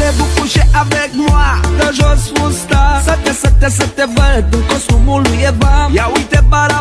Voulez-vous coucher avec moi? Dă jos fusta, să te văd în costumul lui Eva. Ia uite bara